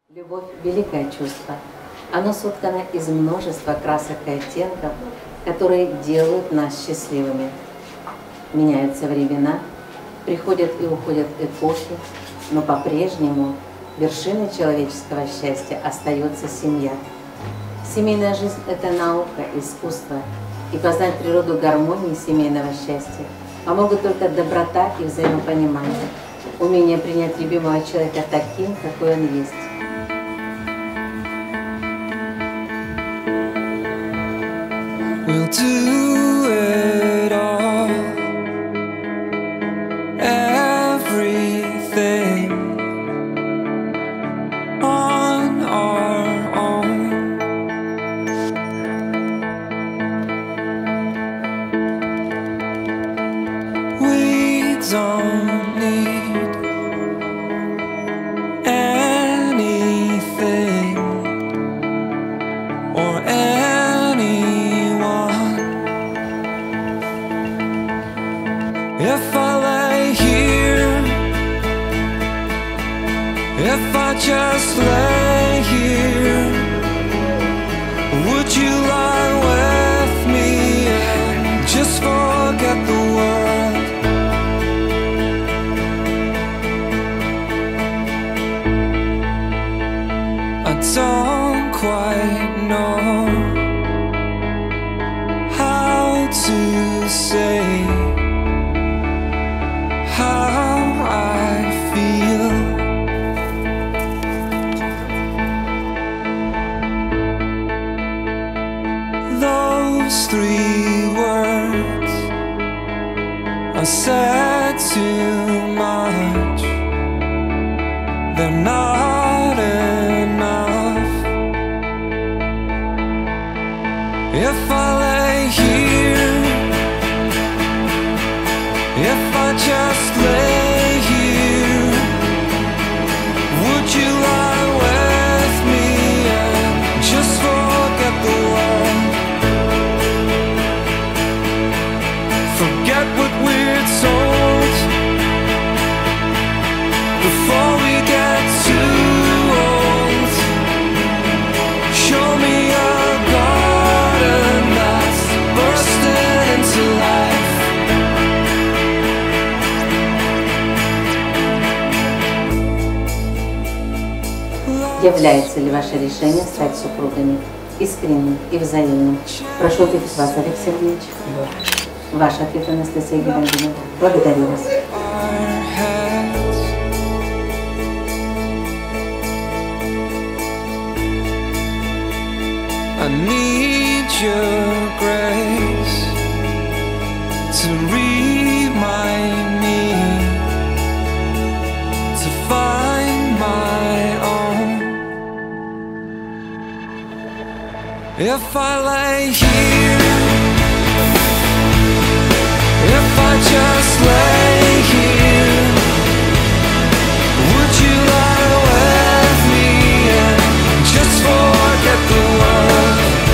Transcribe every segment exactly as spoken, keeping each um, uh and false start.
Любовь – великое чувство. Оно соткано из множества красок и оттенков, которые делают нас счастливыми. Меняются времена, приходят и уходят эпохи, но по-прежнему вершиной человеческого счастья остается семья. Семейная жизнь – это наука, искусство, и познать природу гармонии семейного счастья помогут только доброта и взаимопонимание, умение принять любимого человека таким, какой он есть. We'll do it all, everything on our own. We don't need anything or if I lay here, if I just lay here, would you lie with me and just forget the world? I don't quite know how to say how I feel. Those three words I said too much. They're not enough. If I lay here, if I just lay here, would you lie with me and just forget the world? Forget what we're told before we get too old. Show me a garden that's bursting into life. Является ли ваше решение стать супругами искренним и взаимным? Прошу ответить вас, Олег Сергеевич. Ваш ответ, Анастасия Геннадьевна. Благодарю вас. I need your grace to remind me to find my own. If I lay here, if I just lay here, would you lie with me and just forget the world?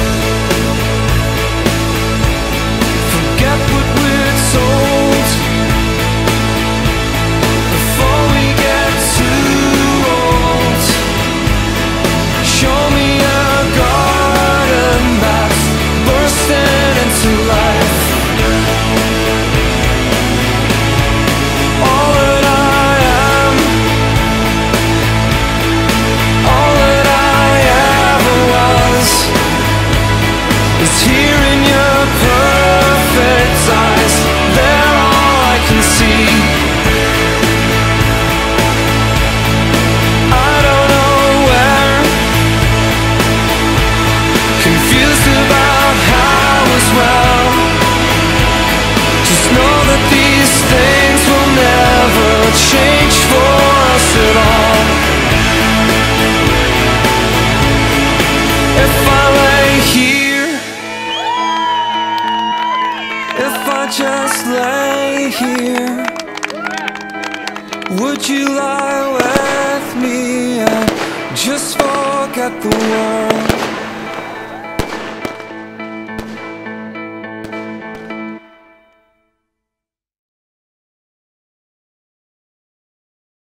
Forget what we're told before we get too old. Show me a garden that's bursting into life. All that I am, all that I ever was, is here in your perfect eyes. They're all I can see. I don't know where, confused about how as well. Just know that these things will never change for us at all. If I lay here, if I just lay here, would you lie with me and just forget the world?